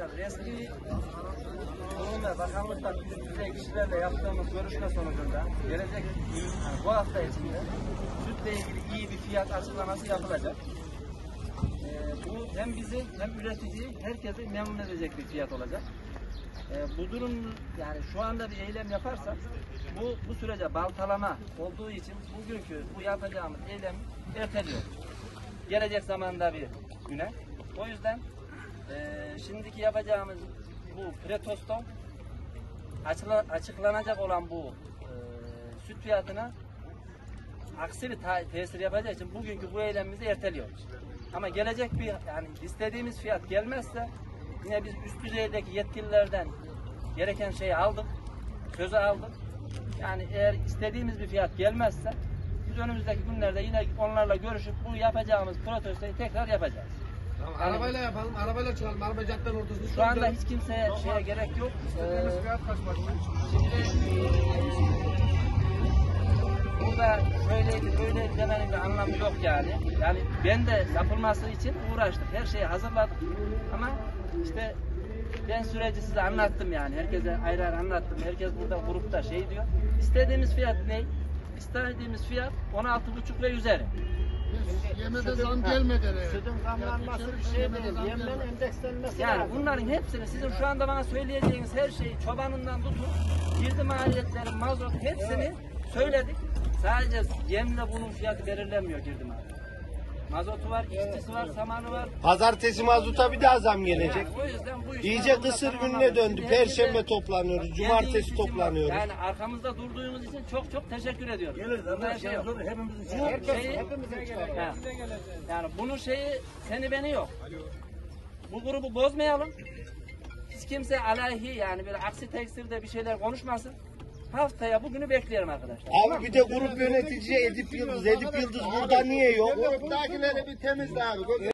arkadaşlar resmi kurum ve bakanlıkta üst düzey kişilerle yaptığımız görüşme sonucunda gelecek bu hafta içinde sütle ilgili iyi bir fiyat açıklaması yapılacak. Bu hem bizi hem üreticiyi herkesi memnun edecek bir fiyat olacak. Bu durum yani şu anda bir eylem yaparsak bu sürece baltalama olduğu için bugünkü bu yapacağımız eylem erteliyor. Gelecek zamanda bir güne. O yüzden şimdiki yapacağımız bu pretosto açıklanacak olan bu süt fiyatına aksi bir tesir yapacağı için bugünkü bu eylemimizi erteliyoruz. Ama gelecek bir yani istediğimiz fiyat gelmezse yine biz üst düzeydeki yetkililerden gereken şeyi aldık, sözü aldık. Yani eğer istediğimiz bir fiyat gelmezse biz önümüzdeki günlerde yine onlarla görüşüp bu yapacağımız protestoyu tekrar yapacağız. Tamam, yani, arabayla yapalım, arabayla çıkalım, araba caddenin ortasında. Şu anda hiç kimseye şeye gerek yok. Burada şöyleydi, böyleydi demenin bir anlamı yok yani. Yani ben de yapılması için uğraştık, her şeyi hazırladık. Ama işte ben süreci size anlattım yani. Herkese ayrı ayrı anlattım. Herkes burada grupta şey diyor. İstediğimiz fiyat ne? İstediğimiz fiyat 16,5 ve üzeri. Yeme de zam gelmeden evet. Sütün zamlanması bir şey değil. Yemen endekslenmesi yani lazım. bunların hepsini sizin şu anda bana söyleyeceğiniz her şeyi çobanından tutun, girdi maliyetleri, mazot hepsini söyledik. Sadece yemle bunun fiyatı belirlenmiyor girdi maliyeti. Mazotu var, işçisi var, samanı var. Pazartesi mazota bir daha zam gelecek. Yani o yüzden bu iş İyice kısır gününe döndü. Perşembe toplanıyoruz, cumartesi toplanıyoruz. Yani arkamızda durduğumuz için çok çok teşekkür ediyorum. Geliriz arkadaşlar. Hepimiz için. Hepimize gelir. Yani bunun şeyi seni beni yok. Bu grubu bozmayalım. Hiç kimse aleyhi yani böyle aksi tekstilde bir şeyler konuşmasın. Haftaya bugünü bekleyelim arkadaşlar. Abi bir de grup yönetici Edip Yıldız. Edip Yıldız burada niye yok? Gruptakileri bir temizle abi.